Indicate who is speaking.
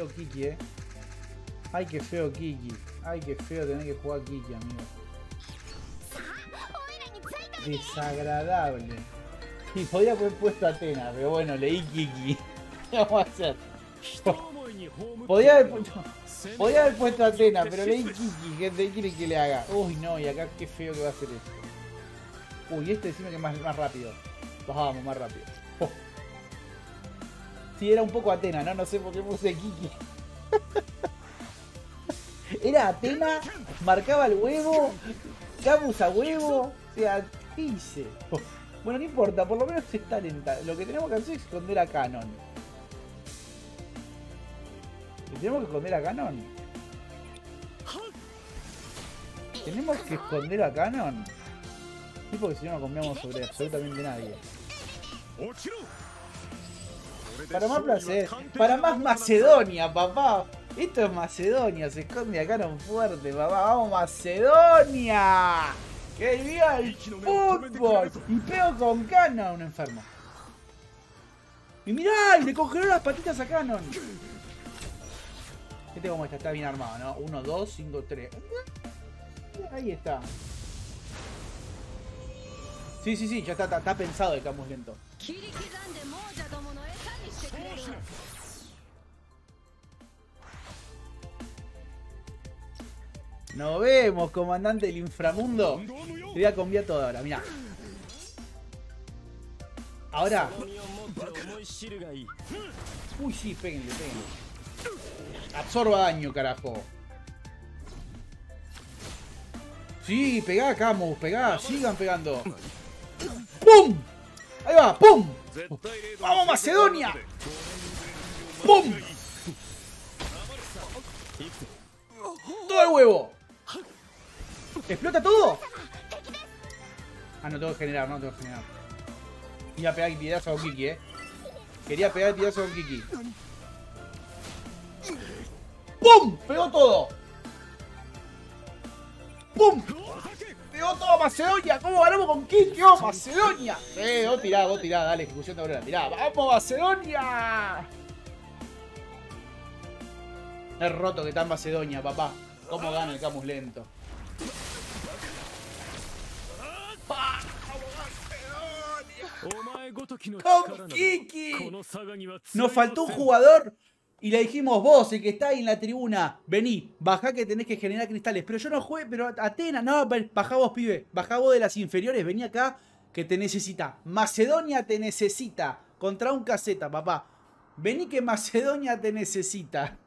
Speaker 1: feo Kiki, Ay, qué feo Kiki. Ay, qué feo tener que jugar Kiki, amigo. Desagradable. Y podía haber puesto Atena, pero bueno, leí Kiki. ¿Qué vamos a hacer? Podía haber puesto Atena, pero leí Kiki. ¿Qué quiere que le haga? Uy, no, y acá qué feo que va a hacer esto. Uy, este decime que es más rápido. Vamos, más rápido. Oh. Sí, era un poco Atena, ¿no? No sé por qué puse Kiki. Era Atena, marcaba el huevo, Camus a huevo. O sea, ¿qué hice? Oh. Bueno, no importa, por lo menos está lenta. Lo que tenemos que hacer es esconder a Canon. ¿Tenemos que esconder a Canon? ¿Tenemos que esconder a Canon? Sí, porque si no, no confiamos sobre absolutamente nadie. Para más placer, para más Macedonia, papá. Esto es Macedonia, se esconde a Canon fuerte, papá. ¡Vamos, Macedonia! ¡Que viva el fútbol! Y pego con Canon, un enfermo. Y mirá, le congeló las patitas a Canon. Este como está bien armado, ¿no? 1, 2, 5, 3. Ahí está. Sí, ya está pensado el Camus lento. Nos vemos, comandante del inframundo. Te voy a cambiar todo ahora, mirá. Ahora. Uy, sí, péguenle. Absorba daño, carajo. Sí, pegá, Camus, pegá, sigan pegando. ¡Pum! Ahí va, ¡pum! ¡Vamos, Macedonia! ¡Pum! ¡Todo el huevo! ¿Explota todo? Ah, no tengo que generar, Iba a pegar el pidazo con Kiki, Quería pegar el pidazo con Kiki. ¡Pum! Pegó todo. ¡Pum! Pegó todo Macedonia. ¿Cómo ganamos con Kiki? ¡Oh, Macedonia! Vos tirá, dale, ejecución de Aurora. Tirá, ¡vamos, Macedonia! Es roto que está en Macedonia, papá. ¿Cómo gana el Camus lento? ¡Con Kiki! Nos faltó un jugador y le dijimos, vos, el que está ahí en la tribuna, vení, bajá que tenés que generar cristales. Pero yo no jugué, pero Atena, no, bajá vos, pibe. Bajá vos de las inferiores, vení acá que te necesita. Macedonia te necesita. Contra un caseta, papá. Vení que Macedonia te necesita.